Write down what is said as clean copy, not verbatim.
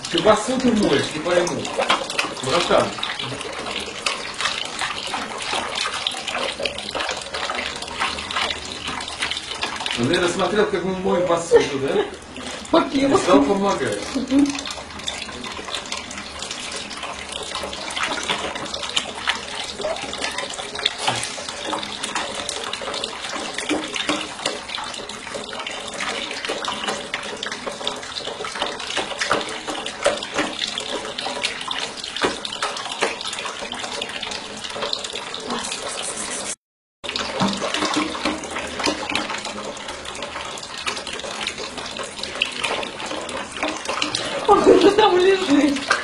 Ты посуду моешь, не пойму. Братан. Он, наверное, смотрел, как мы моем посуду, да? И стал помогать. Он уже там лежит.